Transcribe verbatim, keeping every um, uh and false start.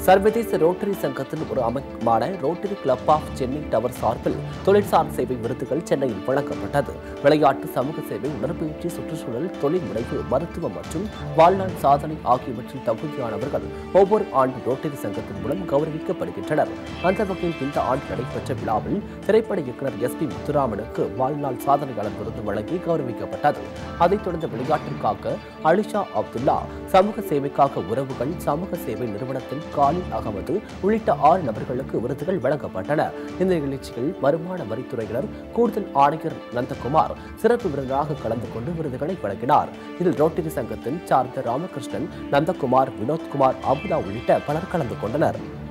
சர்வதேச ரோட்டரி சங்கத்தின் ஒரு அமைப்பான Rotary club of Chennai Tower சார்பில் தொழிற்சார் சேவை விருதுகள் சென்னையில் வழங்கப்பட்டது. விளையாட்டு, சமூக சேவை, உடற்பயிற்சி, சுற்றுச்சூழல், தொழில் முனைவு, மருத்துவம் மற்றும் வாழ்நாள் சாதனை ஆகியவற்றில் தகுதியானவர்கள் ஒவ்வொரு ஆண்டு ரோட்டரி சங்கத்தின் மூலம் கௌரவிக்கப்படுகின்றனர். அந்த வகையில் இந்த ஆண்டு நடைபெற்ற விழாவில் திரைப்பட இயக்குநர் எஸ் பி முத்துராமனுக்கு வாழ்நாள் சாதனையாளர் விருது வழங்கி கௌரவிக்கப்பட்டது. அதைத் தொடர்ந்து விளையாட்டிற்காக அலிஷா அப்துல்லா, சமூக சேவைக்காக உறவுகள் சமூக சேவை நிறுவனத்தின் காலில் அகமது உள்ளிட்ட ஆறு நபர்களுக்கு விருதுகள் வழங்கப்பட்டன. இந்த நிகழ்ச்சியில் வருமான வரித்துறையினர் கூடுதல் ஆணையர் நந்தகுமார் சிறப்பு விருதாக கலந்து கொண்டு விருதுகளை வழங்கினார். இதில் ரோட்டரி சங்கத்தின் சார்ந்த ராமகிருஷ்ணன், நந்தகுமார், வினோத்குமார், அபுதா உள்ளிட்ட பலர் கலந்து கொண்டனர்.